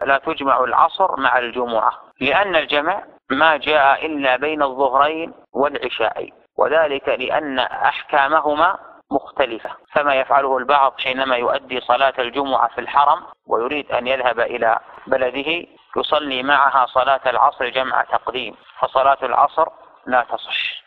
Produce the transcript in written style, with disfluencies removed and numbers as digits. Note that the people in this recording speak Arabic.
فلا تجمع العصر مع الجمعة، لأن الجمع ما جاء إلا بين الظهرين والعشاءين، وذلك لأن أحكامهما مختلفة. فما يفعله البعض حينما يؤدي صلاة الجمعة في الحرم ويريد أن يذهب إلى بلده يصلي معها صلاة العصر جمع تقديم، فصلاة العصر لا تصح.